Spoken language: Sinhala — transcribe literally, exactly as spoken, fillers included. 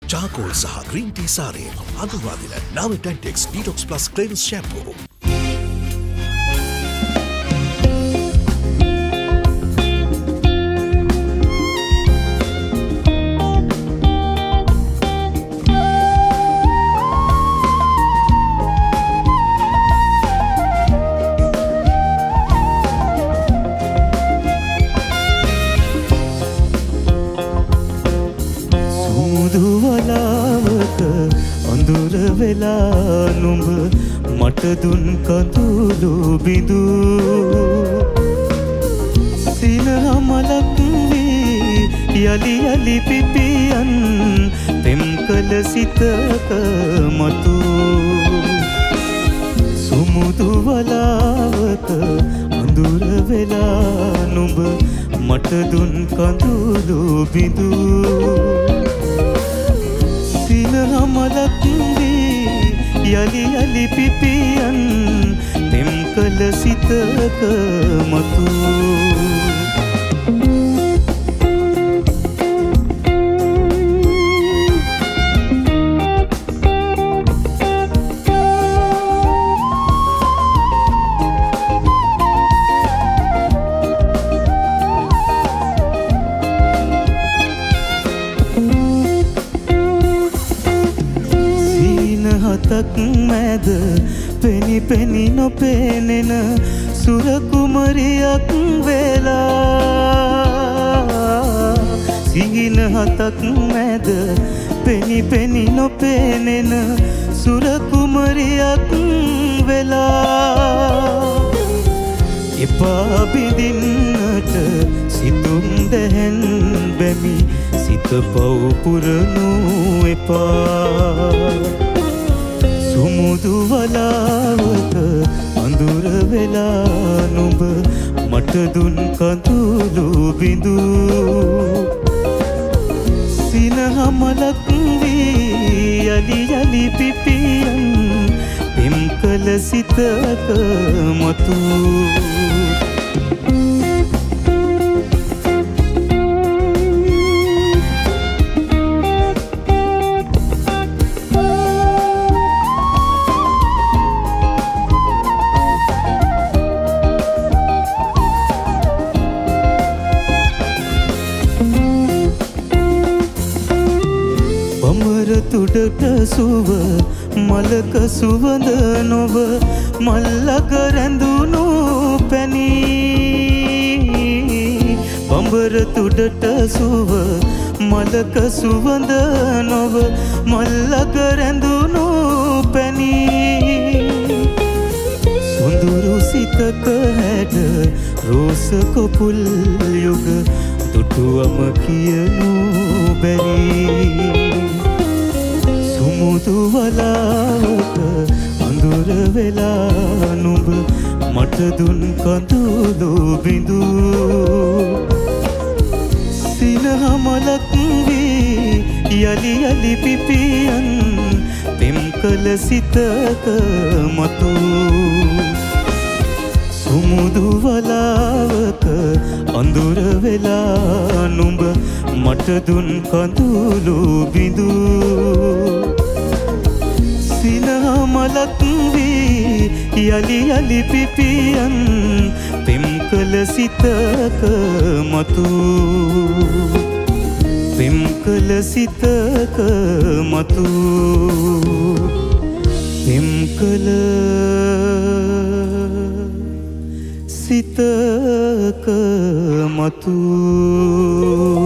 charcoal සහ green tea සාරේ අඳුරාදින නව Dentex Detox Plus Cleanse Shampoo. නුඹ මට දුන් කඳුළු බිඳු සිනහමලක් වී යලි යලි පිපියන් පෙම් කළ සිතක මතු සුමුදු වලාවක අඳුර වෙලා නුඹ මට දුන් කඳුළු බිඳු සිනහමලක් යලි යලි පිපියන් පෙම් කළ සිතක මතු මැද පෙනි පෙනි නොපෙනෙන සුර කුමරියක් වෙලා සිහින හතක් මැද පෙනි පෙනි නොපෙනෙන සුර කුමරියක් වෙලා එපා බිඳින්නට සිතුම් දැහැන් බැමි සිත පව් පුරනු එපා සුමුදු වලාවක අඳුර වෙලා නුඹ මට දුන් කඳුළු බිඳු සිනහමලක් වී යලි යලි පිපියන් පෙම් කළ සිතක මතු තුඩට සුව මලක සුවඳ නොව මල්ලක රැඳුණු පැණි බඹර තුඩට සුව මලක සුවඳ නොව මල්ලක රැඳුණු පැණි සොඳුරු සිතක හැඩ රෝස කොපුල් යුග දුටුවම කියනු බැරි සුමුදු වලාවක අඳුර වෙලා නුඹ මට දුන් කඳුළු බිඳු සිනහමලක් වී යලි යලි පිපියන් පෙම් කළ සිතක මතු සුමුදු වලාවක අඳුර වෙලා නුඹ මට දුන් කඳුළු බිඳු සිනහමලක් වී යලි යලි පිපියන් පෙම් කළ සිතක මතු පෙම් කළ සිතක මතු පෙම් කළ සිතක මතු